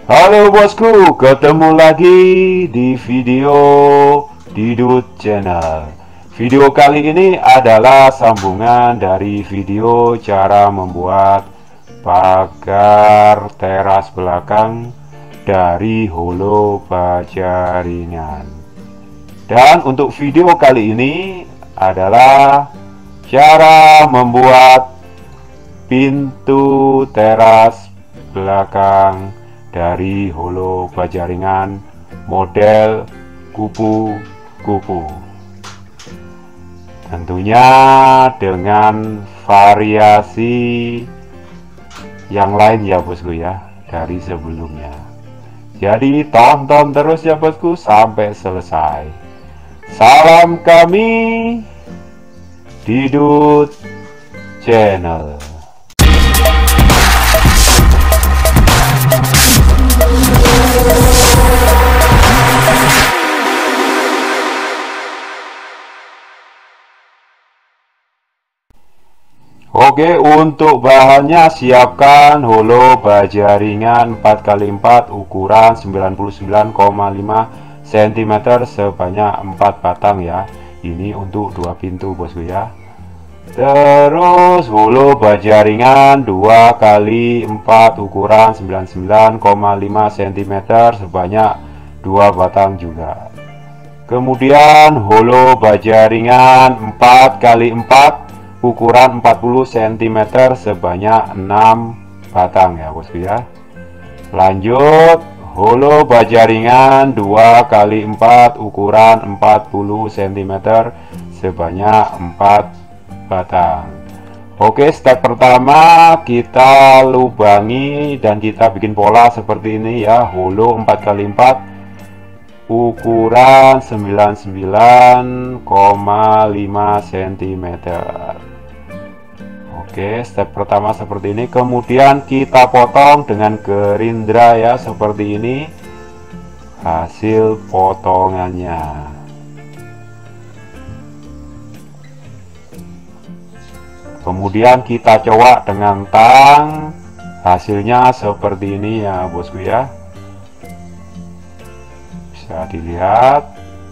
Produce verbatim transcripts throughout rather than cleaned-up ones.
Halo bosku, ketemu lagi di video Didut Channel. Video kali ini adalah sambungan dari video cara membuat pagar teras belakang dari holo baja ringan. Dan untuk video kali ini adalah cara membuat pintu teras belakang dari holo baja ringan model kupu-kupu, tentunya dengan variasi yang lain ya bosku ya dari sebelumnya. Jadi tonton terus ya bosku sampai selesai. Salam kami Didut Channel. Oke, untuk bahannya siapkan holo baja ringan empat kali empat ukuran sembilan puluh sembilan koma lima sentimeter sebanyak empat batang ya. Ini untuk dua pintu bosku ya. Terus holo baja ringan dua kali empat ukuran sembilan puluh sembilan koma lima sentimeter sebanyak dua batang juga. Kemudian holo baja ringan empat kali empat ukuran empat puluh sentimeter sebanyak enam batang ya bosku ya. Lanjut holo baja ringan dua kali empat ukuran empat puluh sentimeter sebanyak empat batang. Oke, step pertama kita lubangi dan kita bikin pola seperti ini ya. Holo empat kali empat ukuran sembilan puluh sembilan koma lima sentimeter. Oke, step pertama seperti ini. Kemudian kita potong dengan gerindra ya, seperti ini hasil potongannya. Kemudian kita coak dengan tang, hasilnya seperti ini ya bosku ya. Bisa dilihat.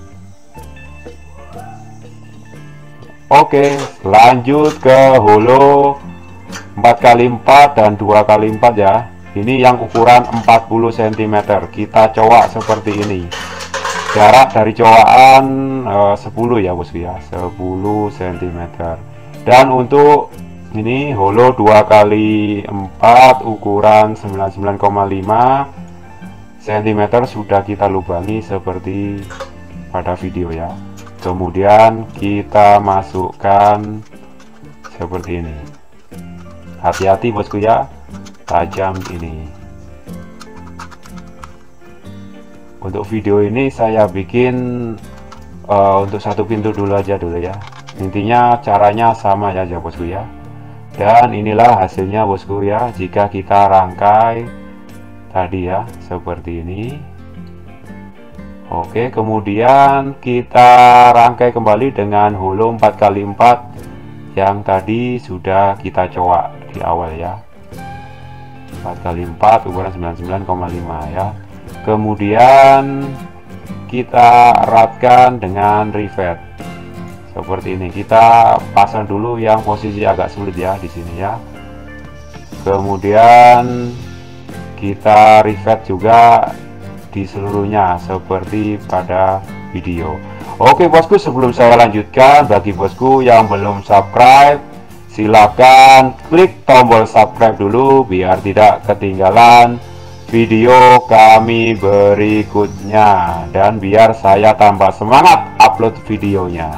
Oke, lanjut ke holo empat kali empat dan dua kali empat ya. Ini yang ukuran empat puluh sentimeter. Kita coak seperti ini. Jarak dari coakan eh, sepuluh ya bosku ya, sepuluh sentimeter. Dan untuk ini holo dua kali empat ukuran sembilan puluh sembilan koma lima sentimeter sudah kita lubangi seperti pada video ya. Kemudian kita masukkan seperti ini. Hati-hati bosku ya, tajam ini. Untuk video ini saya bikin uh, untuk satu pintu dulu aja dulu ya. Intinya caranya sama ya bosku ya. Dan inilah hasilnya bosku ya, jika kita rangkai tadi ya seperti ini. Oke, kemudian kita rangkai kembali dengan holo empat kali empat yang tadi sudah kita coak di awal ya. empat kali empat ukuran sembilan puluh sembilan koma lima ya. Kemudian kita eratkan dengan rivet. Seperti ini. Kita pasang dulu yang posisi agak sulit ya di sini ya. Kemudian kita rivet juga di seluruhnya seperti pada video. Oke bosku, sebelum saya lanjutkan, bagi bosku yang belum subscribe, silakan klik tombol subscribe dulu biar tidak ketinggalan video kami berikutnya dan biar saya tambah semangat upload videonya.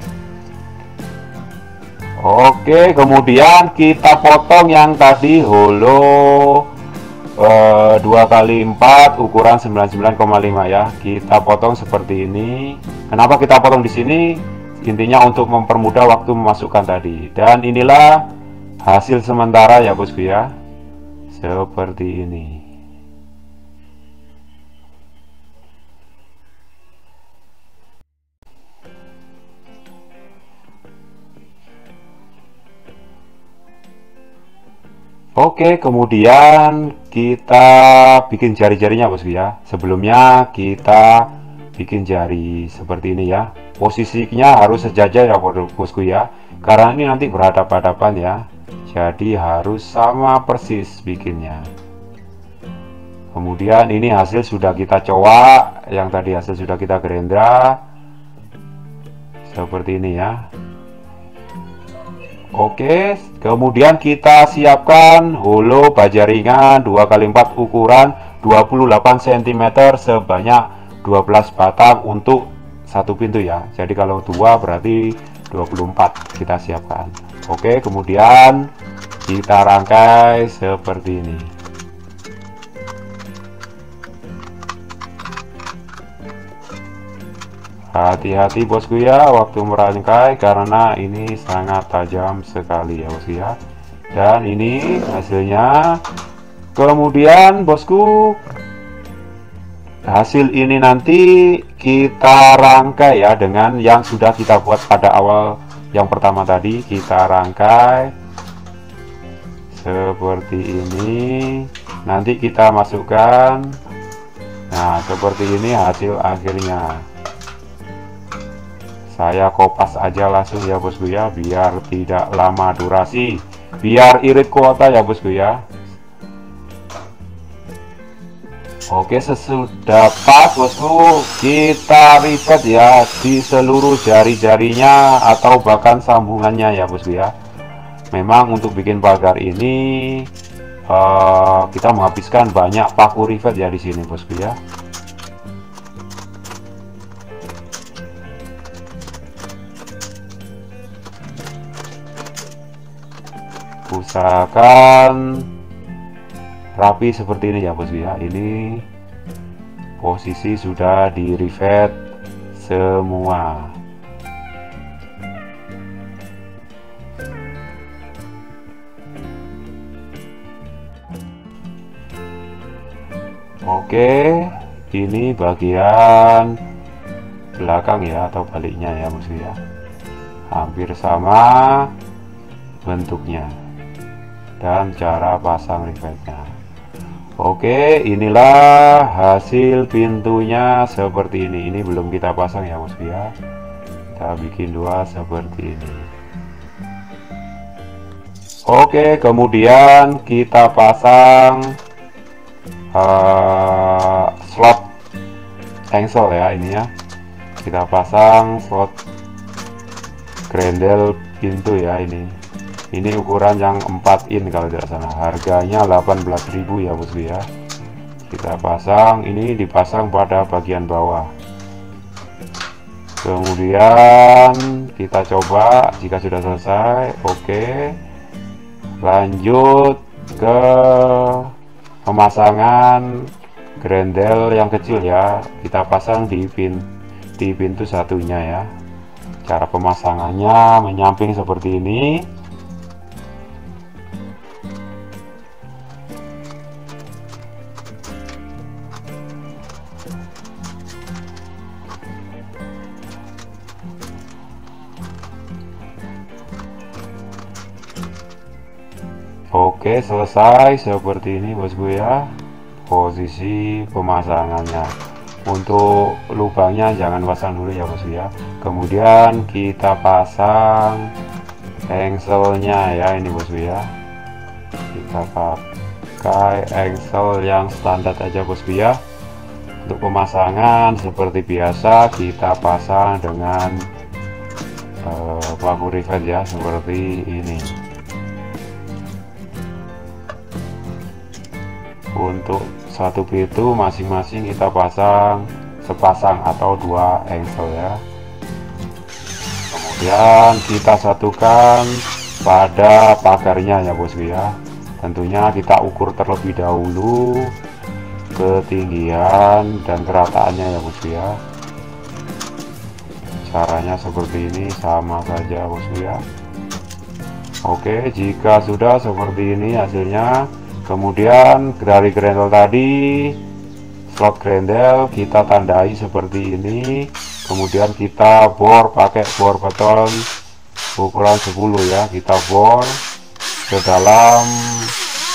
Oke, kemudian kita potong yang tadi holo dua kali empat ukuran sembilan puluh sembilan koma lima ya. Kita potong seperti ini. Kenapa kita potong di sini? Intinya untuk mempermudah waktu memasukkan tadi. Dan inilah hasil sementara ya bosku ya. Seperti ini. Oke, kemudian kita bikin jari-jarinya bosku ya. Sebelumnya kita bikin jari seperti ini ya. Posisinya harus sejajar ya bosku ya, karena ini nanti berhadapan-hadapan ya, jadi harus sama persis bikinnya. Kemudian ini hasil sudah kita coba, yang tadi hasil sudah kita gerendra seperti ini ya. Oke, kemudian kita siapkan holo baja ringan dua kali empat ukuran dua puluh delapan sentimeter sebanyak dua belas batang untuk satu pintu ya. Jadi kalau dua berarti dua puluh empat kita siapkan. Oke, kemudian kita rangkai seperti ini. Hati-hati bosku ya waktu merangkai, karena ini sangat tajam sekali ya bosku ya. Dan ini hasilnya. Kemudian bosku, hasil ini nanti kita rangkai ya dengan yang sudah kita buat pada awal yang pertama tadi. Kita rangkai seperti ini, nanti kita masukkan. Nah seperti ini hasil akhirnya. Saya kopas aja langsung ya bosku ya, biar tidak lama durasi, biar irit kuota ya bosku ya. Oke, sesudah pas bosku, kita riset ya di seluruh jari-jarinya atau bahkan sambungannya ya bosku ya. Memang untuk bikin pagar ini uh, kita menghabiskan banyak paku rivet ya di sini bosku ya. Usahakan rapi seperti ini ya bosku ya. Ini posisi sudah di rivet semua. Oke, ini bagian belakang ya atau baliknya ya bosku ya, hampir sama bentuknya dan cara pasang rivetnya. Oke, inilah hasil pintunya seperti ini. Ini belum kita pasang ya bosku ya, kita bikin dua seperti ini. Oke, kemudian kita pasang uh, slot engsel ya, ini ya, kita pasang slot grendel pintu ya. Ini ini ukuran yang empat in kalau tidak salah, harganya delapan belas ribu ya bosku ya. Kita pasang, ini dipasang pada bagian bawah. Kemudian kita coba jika sudah selesai. Oke, lanjut ke pemasangan grendel yang kecil ya. Kita pasang di pin di pintu satunya ya. Cara pemasangannya menyamping seperti ini. Oke, selesai seperti ini bosku ya posisi pemasangannya. Untuk lubangnya jangan pasang dulu ya bosku ya. Kemudian kita pasang engselnya ya, ini bosku ya. Kita pakai engsel yang standar aja bosku ya. Untuk pemasangan seperti biasa kita pasang dengan uh, paku rivet ya seperti ini. Untuk satu pintu masing-masing kita pasang sepasang atau dua engsel ya. Kemudian kita satukan pada pagarnya ya bosku ya. Tentunya kita ukur terlebih dahulu ketinggian dan kerataannya ya bosku ya. Caranya seperti ini, sama saja bosku ya. Oke, jika sudah seperti ini hasilnya, kemudian dari grendel tadi, slot grendel kita tandai seperti ini. Kemudian kita bor pakai bor beton ukuran sepuluh ya. Kita bor ke dalam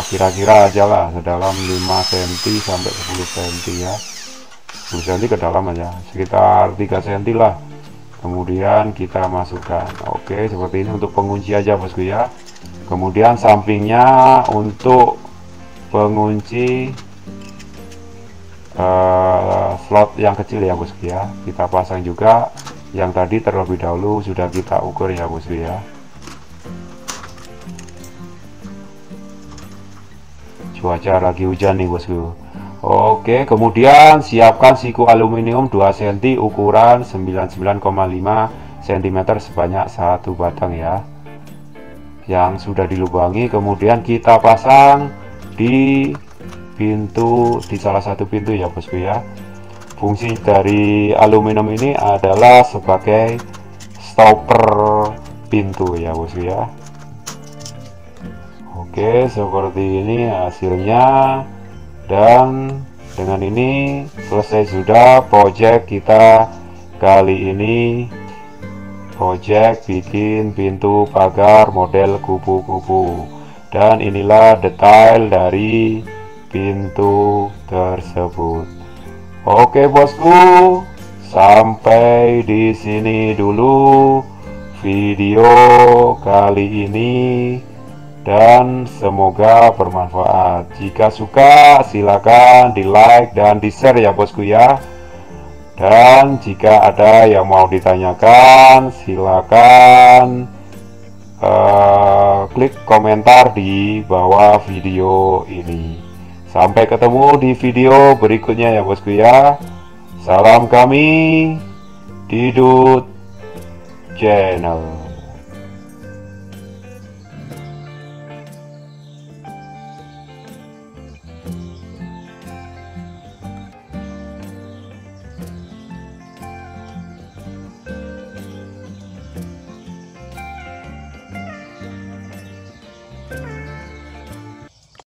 kira-kira aja lah sedalam lima sentimeter sampai sepuluh sentimeter ya, sepuluh sentimeter ke dalam aja, sekitar tiga sentimeter lah. Kemudian kita masukkan. Oke, seperti ini untuk pengunci aja bosku ya. Kemudian sampingnya untuk pengunci uh, slot yang kecil ya bosku ya, kita pasang juga yang tadi terlebih dahulu sudah kita ukur ya bosku ya. Cuaca lagi hujan nih bosku. Oke, kemudian siapkan siku aluminium dua sentimeter ukuran sembilan puluh sembilan koma lima sentimeter sebanyak satu batang ya, yang sudah dilubangi. Kemudian kita pasang di pintu, di salah satu pintu ya bosku ya. Fungsi dari aluminium ini adalah sebagai stopper pintu ya bosku ya. Oke, seperti ini hasilnya. Dan dengan ini selesai sudah project kita kali ini, project bikin pintu pagar model kupu-kupu. Dan inilah detail dari pintu tersebut. Oke bosku, sampai di sini dulu video kali ini, dan semoga bermanfaat. Jika suka silakan di like dan di share ya bosku ya. Dan jika ada yang mau ditanyakan silakan uh, klik komentar di bawah video ini. Sampai ketemu di video berikutnya ya bosku ya. Salam kami Didut Channel.